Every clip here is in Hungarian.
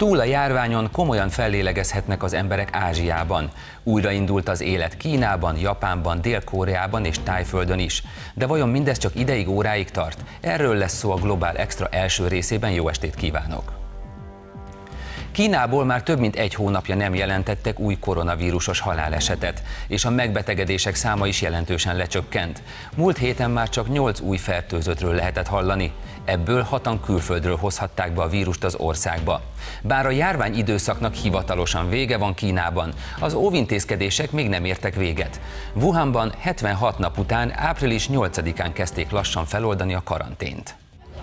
Túl a járványon komolyan fellélegezhetnek az emberek Ázsiában. Újraindult az élet Kínában, Japánban, Dél-Koreában és Tájföldön is. De vajon mindez csak ideig, óráig tart? Erről lesz szó a Globál Extra első részében. Jó estét kívánok! Kínából már több mint egy hónapja nem jelentettek új koronavírusos halálesetet, és a megbetegedések száma is jelentősen lecsökkent. Múlt héten már csak 8 új fertőzöttről lehetett hallani, ebből 6-an külföldről hozhatták be a vírust az országba. Bár a járvány időszaknak hivatalosan vége van Kínában, az óvintézkedések még nem értek véget. Wuhanban 76 nap után április 8-án kezdték lassan feloldani a karantént.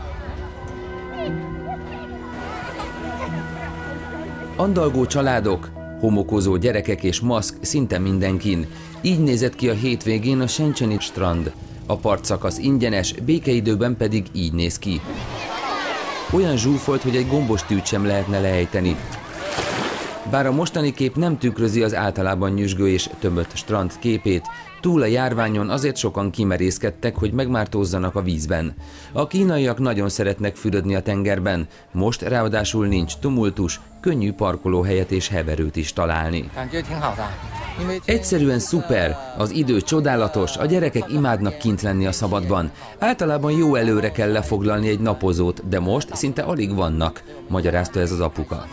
Andalgó családok, homokozó gyerekek és maszk szinte mindenkin. Így nézett ki a hétvégén a Shenzheni strand. A partszakasz ingyenes, békeidőben pedig így néz ki. Olyan zsúfolt, hogy egy gombos tűt sem lehetne leejteni. Bár a mostani kép nem tükrözi az általában nyüzsgő és tömött strand képét, túl a járványon azért sokan kimerészkedtek, hogy megmártózzanak a vízben. A kínaiak nagyon szeretnek fürödni a tengerben, most ráadásul nincs tumultus, könnyű parkolóhelyet és heverőt is találni. Egyszerűen szuper, az idő csodálatos, a gyerekek imádnak kint lenni a szabadban. Általában jó előre kell lefoglalni egy napozót, de most szinte alig vannak, magyarázta ez az apuka.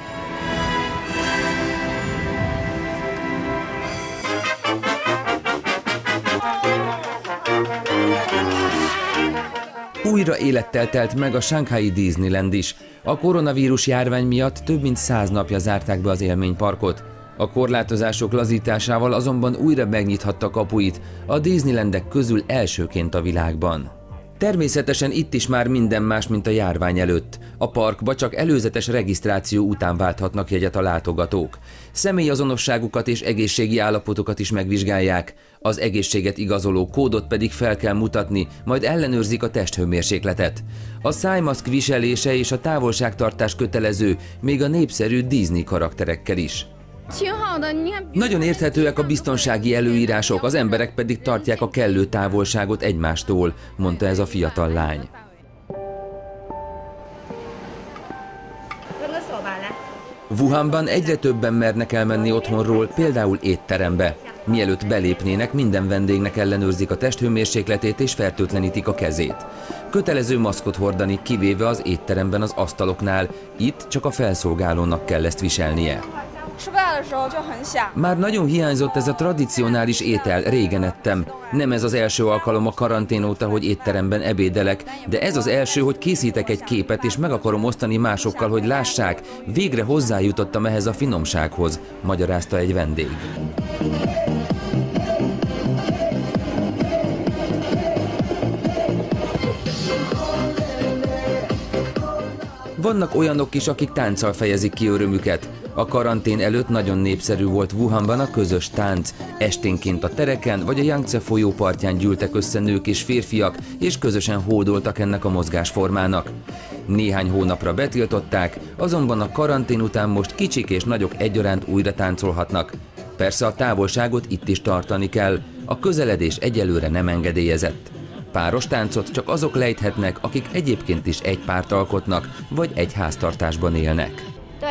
Újra élettel telt meg a Shanghai Disneyland is. A koronavírus járvány miatt több mint 100 napja zárták be az élményparkot. A korlátozások lazításával azonban újra megnyithatta kapuit, a Disneylandek közül elsőként a világban. Természetesen itt is már minden más, mint a járvány előtt. A parkba csak előzetes regisztráció után válthatnak jegyet a látogatók. Személyazonosságukat és egészségi állapotokat is megvizsgálják. Az egészséget igazoló kódot pedig fel kell mutatni, majd ellenőrzik a testhőmérsékletet. A szájmaszk viselése és a távolságtartás kötelező, még a népszerű Disney karakterekkel is. Nagyon érthetőek a biztonsági előírások, az emberek pedig tartják a kellő távolságot egymástól, mondta ez a fiatal lány. Wuhanban egyre többen mernek elmenni otthonról, például étterembe. Mielőtt belépnének, minden vendégnek ellenőrzik a testhőmérsékletét és fertőtlenítik a kezét. Kötelező maszkot hordani, kivéve az étteremben az asztaloknál, itt csak a felszolgálónak kell ezt viselnie. Már nagyon hiányzott ez a tradicionális étel, régen ettem. Nem ez az első alkalom a karantén óta, hogy étteremben ebédelek, de ez az első, hogy készítek egy képet és meg akarom osztani másokkal, hogy lássák, végre hozzájutottam ehhez a finomsághoz, magyarázta egy vendég. Vannak olyanok is, akik tánccal fejezik ki örömüket. A karantén előtt nagyon népszerű volt Wuhanban a közös tánc. Esténként a tereken vagy a Yangtze folyó partján gyűltek össze nők és férfiak, és közösen hódoltak ennek a mozgásformának. Néhány hónapra betiltották, azonban a karantén után most kicsik és nagyok egyaránt újra táncolhatnak. Persze a távolságot itt is tartani kell, a közeledés egyelőre nem engedélyezett. Páros táncot csak azok lejthetnek, akik egyébként is egy párt alkotnak, vagy egy háztartásban élnek.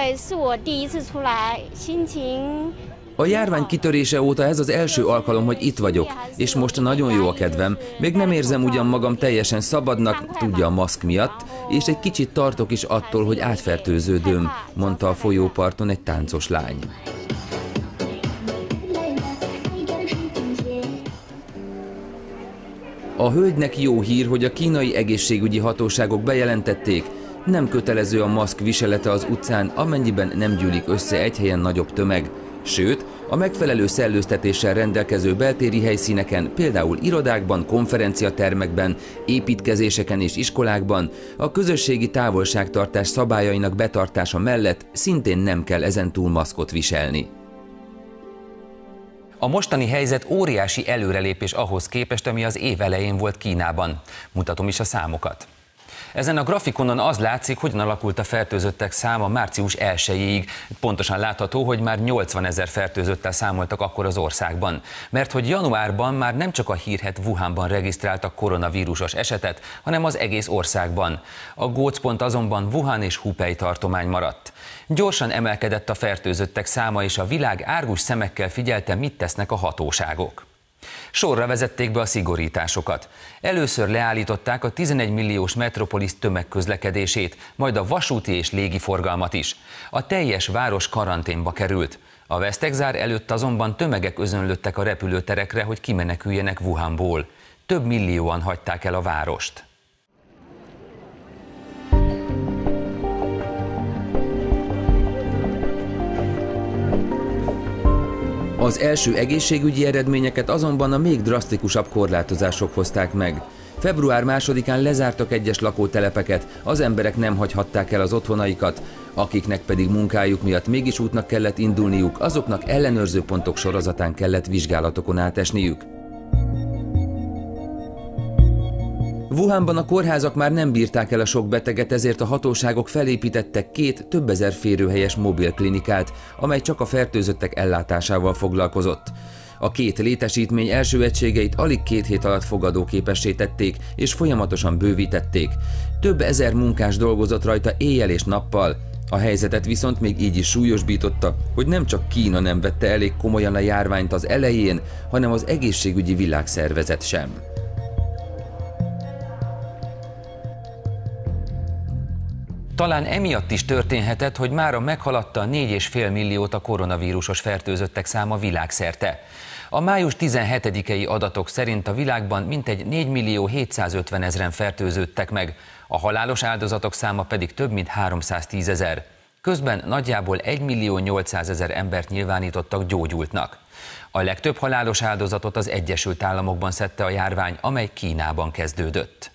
A járvány kitörése óta ez az első alkalom, hogy itt vagyok, és most nagyon jó a kedvem. Még nem érzem ugyan magam teljesen szabadnak, tudja a maszk miatt, és egy kicsit tartok is attól, hogy átfertőződöm, mondta a folyóparton egy táncos lány. A hölgynek jó hír, hogy a kínai egészségügyi hatóságok bejelentették, nem kötelező a maszk viselete az utcán, amennyiben nem gyűlik össze egy helyen nagyobb tömeg. Sőt, a megfelelő szellőztetéssel rendelkező beltéri helyszíneken, például irodákban, konferenciatermekben, építkezéseken és iskolákban a közösségi távolságtartás szabályainak betartása mellett szintén nem kell ezentúl maszkot viselni. A mostani helyzet óriási előrelépés ahhoz képest, ami az év elején volt Kínában. Mutatom is a számokat. Ezen a grafikonon az látszik, hogyan alakult a fertőzöttek száma március 1-ig. Pontosan látható, hogy már 80 000 fertőzöttel számoltak akkor az országban. Mert hogy januárban már nem csak a hírhedt Wuhanban regisztráltak koronavírusos esetet, hanem az egész országban. A gócpont azonban Wuhan és Hubei tartomány maradt. Gyorsan emelkedett a fertőzöttek száma, és a világ árgus szemekkel figyelte, mit tesznek a hatóságok. Sorra vezették be a szigorításokat. Először leállították a 11 milliós metropolisz tömegközlekedését, majd a vasúti és légiforgalmat is. A teljes város karanténba került. A vesztegzár előtt azonban tömegek özönlöttek a repülőterekre, hogy kimeneküljenek Wuhanból. Több millióan hagyták el a várost. Az első egészségügyi eredményeket azonban a még drasztikusabb korlátozások hozták meg. Február 2-án lezártak egyes lakótelepeket, az emberek nem hagyhatták el az otthonaikat, akiknek pedig munkájuk miatt mégis útnak kellett indulniuk, azoknak ellenőrző pontok sorozatán kellett vizsgálatokon átesniük. Wuhanban a kórházak már nem bírták el a sok beteget, ezért a hatóságok felépítettek 2 több ezer férőhelyes mobilklinikát, amely csak a fertőzöttek ellátásával foglalkozott. A 2 létesítmény első egységeit alig 2 hét alatt fogadóképessé tették, és folyamatosan bővítették. Több ezer munkás dolgozott rajta éjjel és nappal. A helyzetet viszont még így is súlyosbította, hogy nem csak Kína nem vette elég komolyan a járványt az elején, hanem az egészségügyi világszervezet sem. Talán emiatt is történhetett, hogy mára meghaladta 4,5 milliót a koronavírusos fertőzöttek száma világszerte. A május 17-i adatok szerint a világban mintegy 4.750.000-en fertőződtek meg, a halálos áldozatok száma pedig több mint 310 000. Közben nagyjából 1.800.000 embert nyilvánítottak gyógyultnak. A legtöbb halálos áldozatot az Egyesült Államokban szedte a járvány, amely Kínában kezdődött.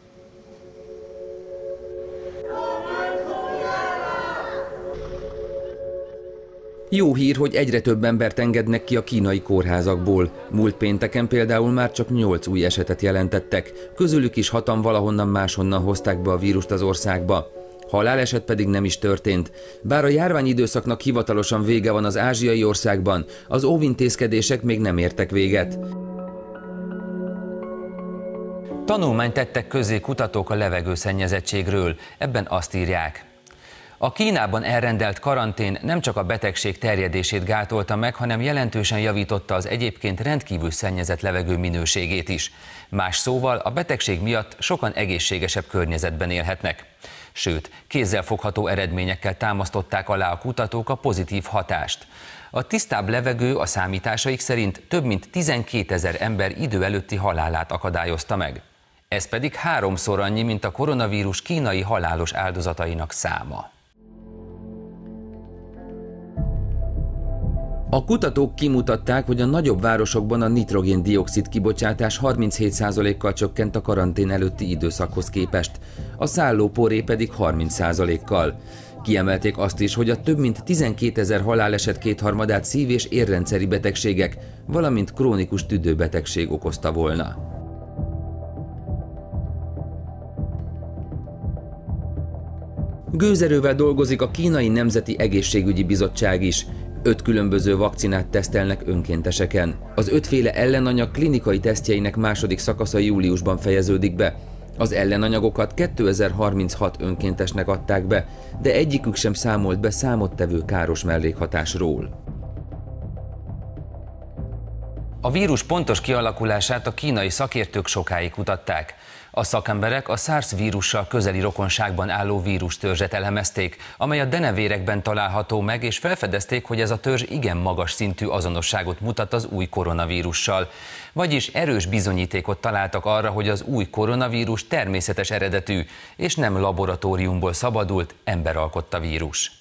Jó hír, hogy egyre több embert engednek ki a kínai kórházakból. Múlt pénteken például már csak 8 új esetet jelentettek, közülük is 6-an valahonnan máshonnan hozták be a vírust az országba. Haláleset pedig nem is történt. Bár a járványidőszaknak hivatalosan vége van az ázsiai országban, az óvintézkedések még nem értek véget. Tanulmányt tettek közzé kutatók a levegőszennyezettségről, ebben azt írják: a Kínában elrendelt karantén nem csak a betegség terjedését gátolta meg, hanem jelentősen javította az egyébként rendkívül szennyezett levegő minőségét is. Más szóval a betegség miatt sokan egészségesebb környezetben élhetnek. Sőt, kézzelfogható eredményekkel támasztották alá a kutatók a pozitív hatást. A tisztább levegő a számításaik szerint több mint 12 000 ember idő előtti halálát akadályozta meg. Ez pedig 3-szor annyi, mint a koronavírus kínai halálos áldozatainak száma. A kutatók kimutatták, hogy a nagyobb városokban a nitrogén-dioxid kibocsátás 37%-kal csökkent a karantén előtti időszakhoz képest, a szállóporé pedig 30%-kal. Kiemelték azt is, hogy a több mint 12 000 haláleset kétharmadát szív- és érrendszeri betegségek, valamint krónikus tüdőbetegség okozta volna. Gőzerővel dolgozik a Kínai Nemzeti Egészségügyi Bizottság is. 5 különböző vakcinát tesztelnek önkénteseken. Az 5 féle ellenanyag klinikai tesztjeinek második szakasza júliusban fejeződik be. Az ellenanyagokat 2036 önkéntesnek adták be, de egyikük sem számolt be számottevő káros mellékhatásról. A vírus pontos kialakulását a kínai szakértők sokáig kutatták. A szakemberek a SARS vírussal közeli rokonságban álló vírustörzset elemezték, amely a denevérekben található meg, és felfedezték, hogy ez a törzs igen magas szintű azonosságot mutat az új koronavírussal. Vagyis erős bizonyítékot találtak arra, hogy az új koronavírus természetes eredetű, és nem laboratóriumból szabadult, ember alkotta vírus.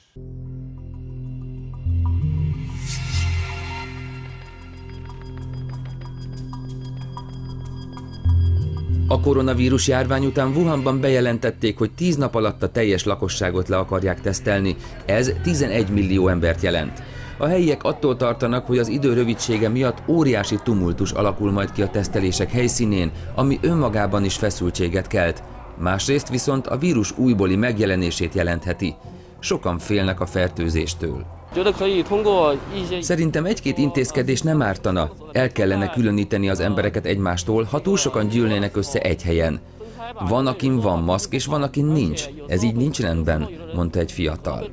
A koronavírus járvány után Wuhanban bejelentették, hogy 10 nap alatt a teljes lakosságot le akarják tesztelni. Ez 11 millió embert jelent. A helyiek attól tartanak, hogy az idő rövidsége miatt óriási tumultus alakul majd ki a tesztelések helyszínén, ami önmagában is feszültséget kelt. Másrészt viszont a vírus újbóli megjelenését jelentheti. Sokan félnek a fertőzéstől. Szerintem egy-két intézkedés nem ártana. El kellene különíteni az embereket egymástól, ha túl sokan gyűlnének össze egy helyen. Van, akin van maszk, és van, akin nincs. Ez így nincs rendben, mondta egy fiatal.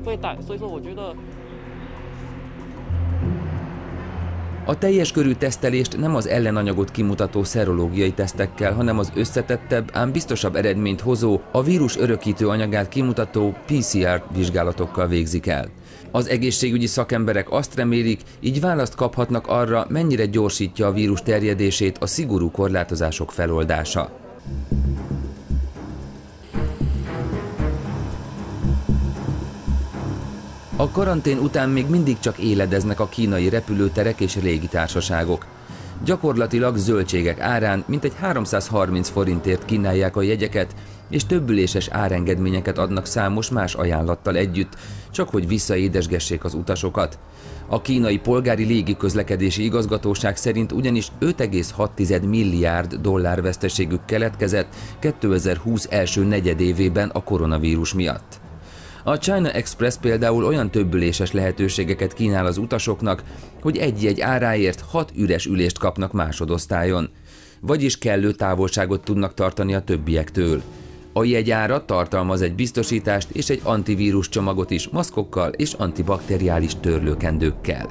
A teljes körű tesztelést nem az ellenanyagot kimutató szerológiai tesztekkel, hanem az összetettebb, ám biztosabb eredményt hozó, a vírus örökítő anyagát kimutató PCR vizsgálatokkal végzik el. Az egészségügyi szakemberek azt remélik, így választ kaphatnak arra, mennyire gyorsítja a vírus terjedését a szigorú korlátozások feloldása. A karantén után még mindig csak éledeznek a kínai repülőterek és légitársaságok. Gyakorlatilag zöldségek árán mintegy 330 forintért kínálják a jegyeket, és többüléses árengedményeket adnak számos más ajánlattal együtt, csak hogy visszaédesgessék az utasokat. A kínai polgári légiközlekedési igazgatóság szerint ugyanis 5,6 milliárd dollár veszteségük keletkezett 2020 első negyedévében a koronavírus miatt. A China Express például olyan többüléses lehetőségeket kínál az utasoknak, hogy egy jegy áráért 6 üres ülést kapnak másodosztályon, vagyis kellő távolságot tudnak tartani a többiektől. A jegyára tartalmaz egy biztosítást és egy antivírus csomagot is maszkokkal és antibakteriális törlőkendőkkel.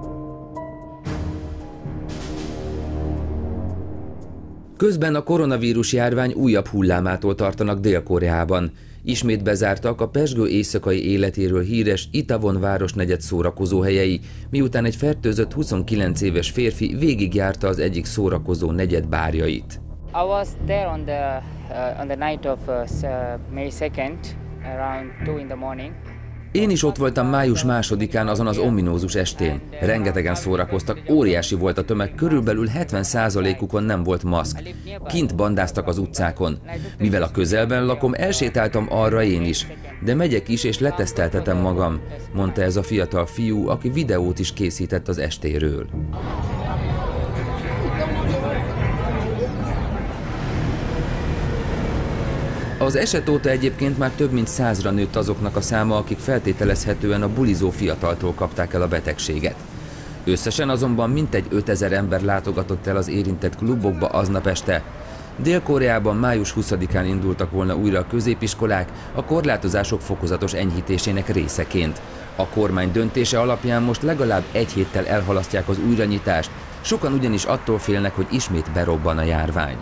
Közben a koronavírus járvány újabb hullámától tartanak Dél-Koreában. Ismét bezártak a pezsgő éjszakai életéről híres Itaewon városnegyed szórakozóhelyei, miután egy fertőzött 29 éves férfi végigjárta az egyik szórakozó negyed bárjait. I was there on the night of May 2nd, around 2 in the morning. Én is ott voltam május 2-án azon az ominózus estén. Rengetegen szórakoztak, óriási volt a tömeg, körülbelül 70%-ukon nem volt maszk. Kint bandáztak az utcákon. Mivel a közelben lakom, elsétáltam arra én is. De megyek is és leteszteltetem magam, mondta ez a fiatal fiú, aki videót is készített az estéről. Az eset óta egyébként már több mint 100-ra nőtt azoknak a száma, akik feltételezhetően a bulizó fiataltól kapták el a betegséget. Összesen azonban mintegy 5000 ember látogatott el az érintett klubokba aznap este. Dél-Koreában május 20-án indultak volna újra a középiskolák a korlátozások fokozatos enyhítésének részeként. A kormány döntése alapján most legalább egy héttel elhalasztják az újranyitást, sokan ugyanis attól félnek, hogy ismét berobban a járvány.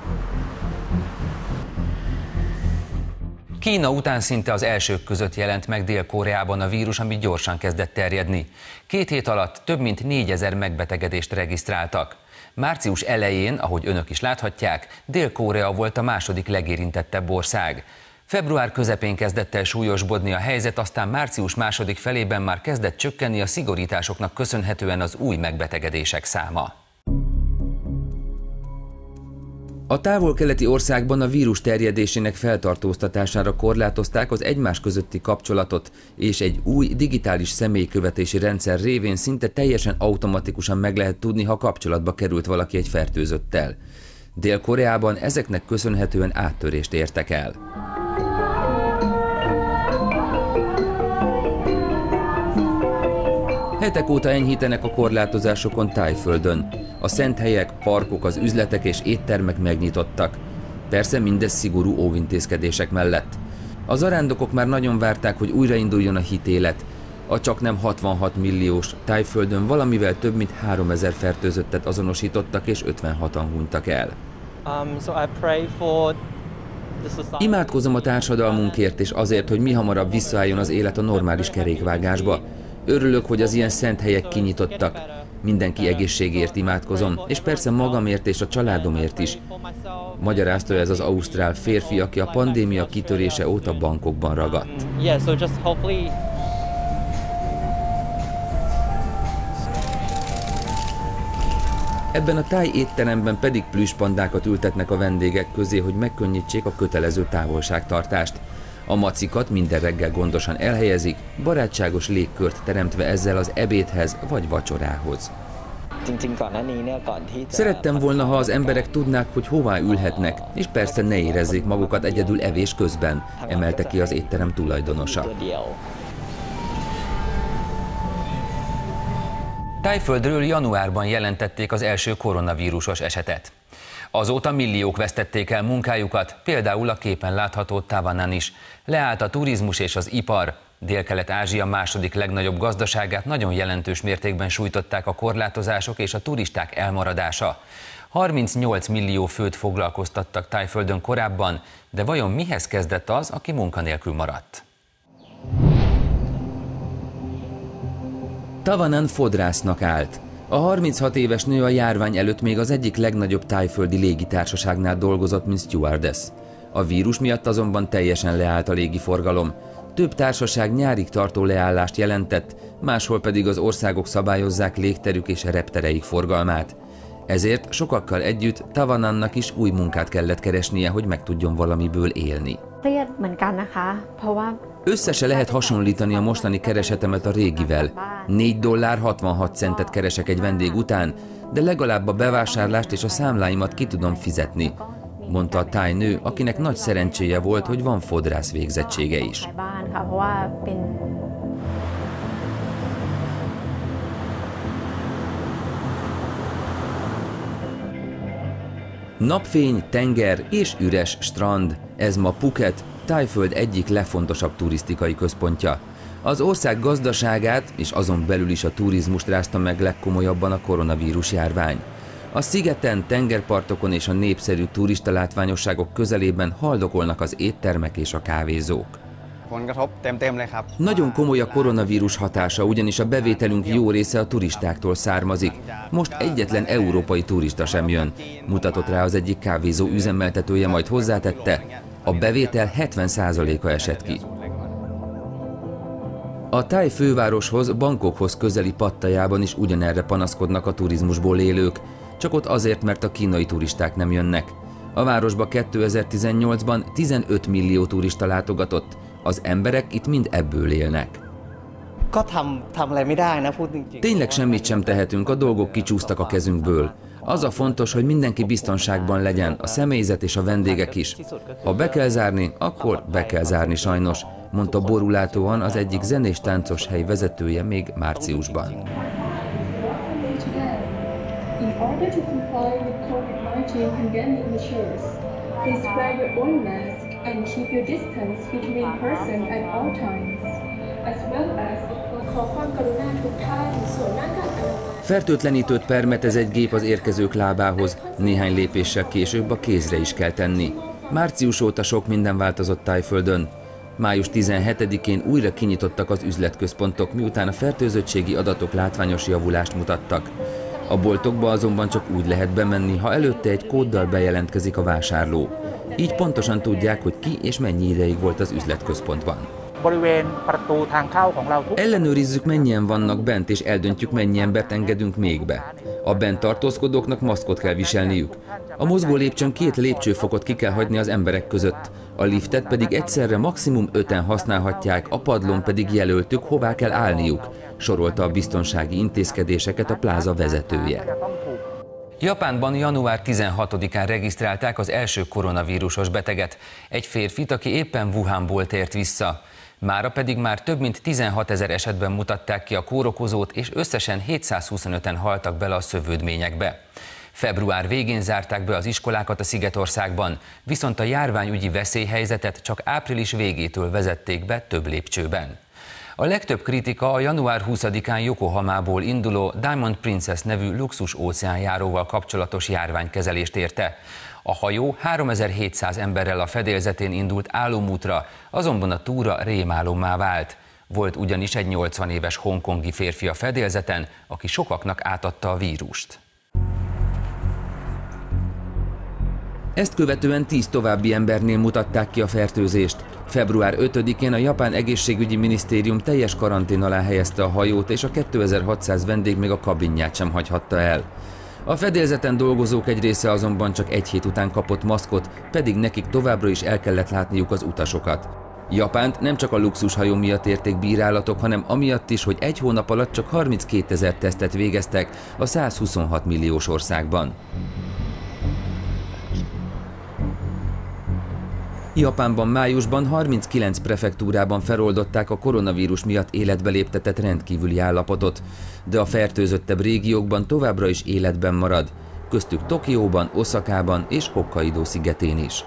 Kína után szinte az elsők között jelent meg Dél-Koreában a vírus, ami gyorsan kezdett terjedni. 2 hét alatt több mint 4000 megbetegedést regisztráltak. Március elején, ahogy önök is láthatják, Dél-Korea volt a második legérintettebb ország. Február közepén kezdett el súlyosbodni a helyzet, aztán március második felében már kezdett csökkenni a szigorításoknak köszönhetően az új megbetegedések száma. A távol-keleti országban a vírus terjedésének feltartóztatására korlátozták az egymás közötti kapcsolatot, és egy új digitális személykövetési rendszer révén szinte teljesen automatikusan meg lehet tudni, ha kapcsolatba került valaki egy fertőzöttel. Dél-Koreában ezeknek köszönhetően áttörést értek el. Hetek óta enyhítenek a korlátozásokon Tájföldön. A szent helyek, parkok, az üzletek és éttermek megnyitottak. Persze mindez szigorú óvintézkedések mellett. A zarándokok már nagyon várták, hogy újrainduljon a hitélet. A csaknem 66 milliós Tájföldön valamivel több mint 3000 fertőzöttet azonosítottak és 56-an hunytak el. Imádkozom a társadalmunkért és azért, hogy mihamarabb visszaálljon az élet a normális kerékvágásba. Örülök, hogy az ilyen szent helyek kinyitottak. Mindenki egészségért imádkozom, és persze magamért és a családomért is. Magyarázta ez az ausztrál férfi, aki a pandémia kitörése óta Bangkokban ragadt. Ebben a táj étteremben pedig plüsspanddákat ültetnek a vendégek közé, hogy megkönnyítsék a kötelező távolságtartást. A macikat minden reggel gondosan elhelyezik, barátságos légkört teremtve ezzel az ebédhez vagy vacsorához. Szerettem volna, ha az emberek tudnák, hogy hová ülhetnek, és persze ne érezzék magukat egyedül evés közben, emelte ki az étterem tulajdonosa. Thaiföldről januárban jelentették az első koronavírusos esetet. Azóta milliók vesztették el munkájukat, például a képen látható Tavanan is. Leállt a turizmus és az ipar. Dél-Kelet-Ázsia második legnagyobb gazdaságát nagyon jelentős mértékben sújtották a korlátozások és a turisták elmaradása. 38 millió főt foglalkoztattak Thaiföldön korábban, de vajon mihez kezdett az, aki munkanélkül maradt? Tavanan fodrásznak állt. A 36 éves nő a járvány előtt még az egyik legnagyobb thaiföldi légitársaságnál dolgozott, mint stewardess. A vírus miatt azonban teljesen leállt a légiforgalom. Több társaság nyárig tartó leállást jelentett, máshol pedig az országok szabályozzák légterük és reptereik forgalmát. Ezért sokakkal együtt Tavanannak is új munkát kellett keresnie, hogy meg tudjon valamiből élni. Össze se lehet hasonlítani a mostani keresetemet a régivel. $4.66 keresek egy vendég után, de legalább a bevásárlást és a számláimat ki tudom fizetni, mondta a thai nő, akinek nagy szerencséje volt, hogy van fodrász végzettsége is. Napfény, tenger és üres strand. Ez ma Phuket, Thaiföld egyik legfontosabb turisztikai központja. Az ország gazdaságát és azon belül is a turizmust rázta meg legkomolyabban a koronavírus járvány. A szigeten, tengerpartokon és a népszerű turistalátványosságok közelében haldokolnak az éttermek és a kávézók. Nagyon komoly a koronavírus hatása, ugyanis a bevételünk jó része a turistáktól származik. Most egyetlen európai turista sem jön, mutatott rá az egyik kávézó üzemeltetője, majd hozzátette, a bevétel 70%-a esett ki. A thai fővároshoz, Bangkokhoz közeli Pattajában is ugyanerre panaszkodnak a turizmusból élők, csak ott azért, mert a kínai turisták nem jönnek. A városba 2018-ban 15 millió turista látogatott, az emberek itt mind ebből élnek. Tényleg semmit sem tehetünk, a dolgok kicsúsztak a kezünkből. Az a fontos, hogy mindenki biztonságban legyen, a személyzet és a vendégek is. Ha be kell zárni, akkor be kell zárni sajnos, mondta borulátóan az egyik zenés táncos hely vezetője még márciusban. Fertőtlenítőt permetez egy gép az érkezők lábához, néhány lépéssel később a kézre is kell tenni. Március óta sok minden változott Thaiföldön. Május 17-én újra kinyitottak az üzletközpontok, miután a fertőzöttségi adatok látványos javulást mutattak. A boltokba azonban csak úgy lehet bemenni, ha előtte egy kóddal bejelentkezik a vásárló. Így pontosan tudják, hogy ki és mennyi ideig volt az üzletközpontban. Ellenőrizzük, mennyien vannak bent, és eldöntjük, mennyi embert engedünk még be. A bent tartózkodóknak maszkot kell viselniük. A mozgó lépcsőn 2 lépcsőfokot ki kell hagyni az emberek között. A liftet pedig egyszerre maximum 5-en használhatják, a padlón pedig jelöltük, hová kell állniuk, sorolta a biztonsági intézkedéseket a pláza vezetője. Japánban január 16-án regisztrálták az első koronavírusos beteget, egy férfit, aki éppen Wuhanból tért vissza. Mára pedig már több mint 16 000 esetben mutatták ki a kórokozót, és összesen 725-en haltak bele a szövődményekbe. Február végén zárták be az iskolákat a Szigetországban, viszont a járványügyi veszélyhelyzetet csak április végétől vezették be több lépcsőben. A legtöbb kritika a január 20-án Yokohamából induló Diamond Princess nevű luxus óceánjáróval kapcsolatos járványkezelést érte. A hajó 3700 emberrel a fedélzetén indult álomútra, azonban a túra rémálommá vált. Volt ugyanis egy 80 éves hongkongi férfi a fedélzeten, aki sokaknak átadta a vírust. Ezt követően 10 további embernél mutatták ki a fertőzést. Február 5-én a japán egészségügyi minisztérium teljes karantén alá helyezte a hajót, és a 2600 vendég még a kabinját sem hagyhatta el. A fedélzeten dolgozók egy része azonban csak egy hét után kapott maszkot, pedig nekik továbbra is el kellett látniuk az utasokat. Japánt nem csak a luxushajó miatt érték bírálatok, hanem amiatt is, hogy egy hónap alatt csak 32 000 tesztet végeztek a 126 milliós országban. Japánban májusban 39 prefektúrában feloldották a koronavírus miatt életbe léptetett rendkívüli állapotot, de a fertőzöttebb régiókban továbbra is életben marad, köztük Tokióban, Oszakában és Hokkaidó szigetén is.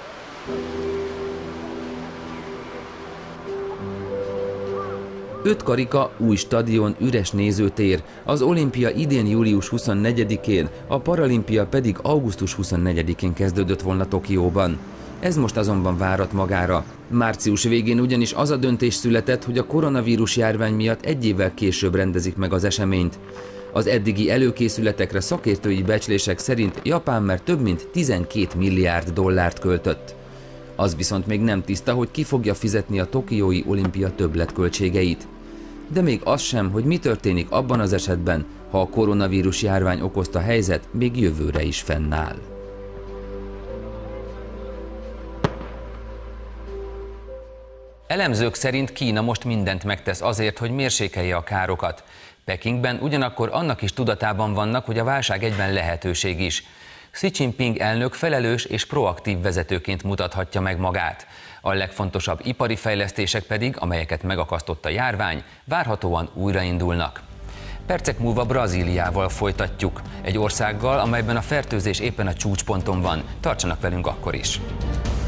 Öt karika, új stadion, üres nézőtér, az olimpia idén július 24-én, a paralimpia pedig augusztus 24-én kezdődött volna Tokióban. Ez most azonban várat magára. Március végén ugyanis az a döntés született, hogy a koronavírus járvány miatt egy évvel később rendezik meg az eseményt. Az eddigi előkészületekre szakértői becslések szerint Japán már több mint 12 milliárd dollárt költött. Az viszont még nem tiszta, hogy ki fogja fizetni a tokiói olimpia többletköltségeit. De még az sem, hogy mi történik abban az esetben, ha a koronavírus járvány okozta helyzet még jövőre is fennáll. Elemzők szerint Kína most mindent megtesz azért, hogy mérsékelje a károkat. Pekingben ugyanakkor annak is tudatában vannak, hogy a válság egyben lehetőség is. Xi Jinping elnök felelős és proaktív vezetőként mutathatja meg magát. A legfontosabb ipari fejlesztések pedig, amelyeket megakasztott a járvány, várhatóan újraindulnak. Percek múlva Brazíliával folytatjuk, egy országgal, amelyben a fertőzés éppen a csúcsponton van. Tartsanak velünk akkor is!